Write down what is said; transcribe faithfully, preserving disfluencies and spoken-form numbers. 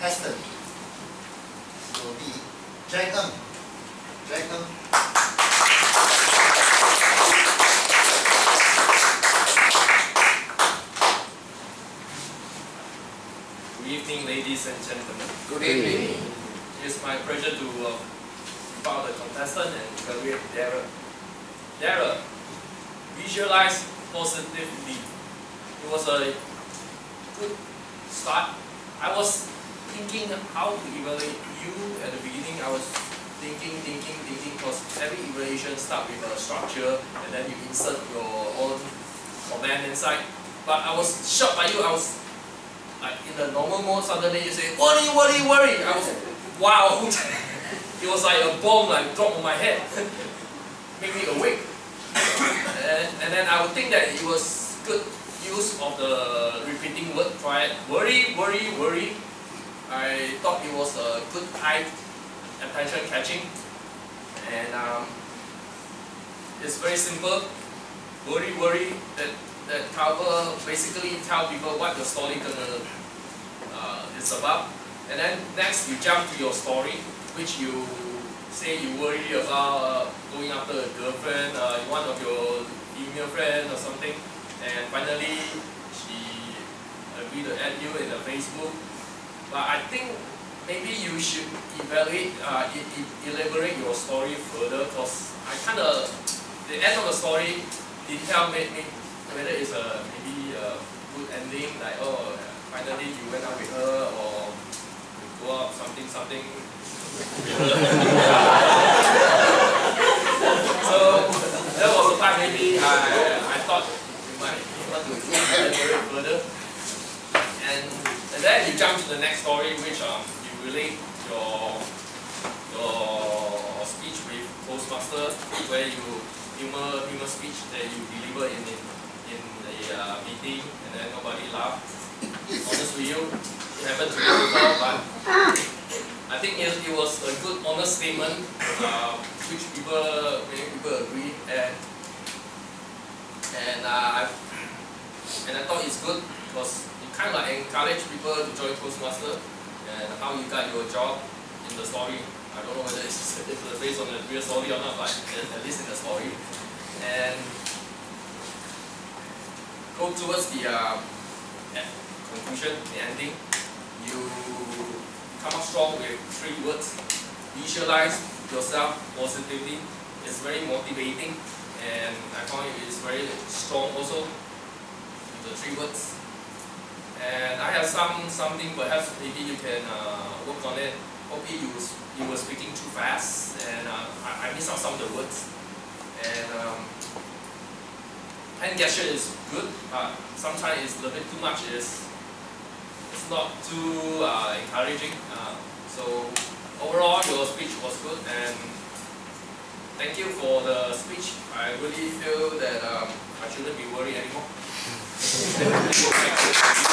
contestant will be Dragon. Dragon. Good evening, ladies and gentlemen. Good evening. It is my pleasure to uh, invite the contestant and evaluate Darrell. Darrell, visualize positively. It was a good start. I was thinking how to evaluate you at the beginning. I was thinking, thinking, thinking, because every evaluation starts with a structure and then you insert your own comment inside. But I was shocked by you. I was like in the normal mode, suddenly you say, worry, worry, worry. I was, wow. It was like a bomb like dropped on my head. Make me awake. and, and then I would think that it was good use of the repeating word. Try it. Worry, worry, worry. I thought it was a good eye attention catching. And um, it's very simple. Worry, worry. That that cover basically tell people what the story gonna uh, is about. And then next you jump to your story, which you say you worry about uh, going after a girlfriend, uh, one of your female friend or something, and finally she agreed to add you in the Facebook. But I think maybe you should evaluate, uh, e e elaborate your story further, because I kind of, the end of the story didn't tell me, me whether it's a maybe a good ending, like oh finally you went out with her, or you go out something something. So that was the time maybe I I thought you might want to elaborate further, and and then you jump to the next story, which um you relate your your speech with Toastmaster, where you humor humor speech that you deliver in in, in the uh, meeting, and then nobody laughed. Honest with you, it happened to me before, but I think it, it was a good honest statement, uh, which people many people agree, and and uh, I and I thought it's good because it kind of like encourage people to join Toastmaster, and how you got your job in the story. I don't know whether it's, it's based on the real story or not, but at least in the story. And go towards the uh, conclusion, the ending. You come up strong with three words. Visualize yourself positively. It's very motivating, and I found it is very strong also, the three words. And I have some something perhaps maybe you can uh, work on it. Probably you you were speaking too fast, and uh, I, I missed out some of the words. And um, hand gesture is good, but sometimes it's a little bit too much. It's it's not too uh, encouraging. Uh, so overall, your speech was good, and thank you for the speech. I really feel that um, I shouldn't be worried anymore.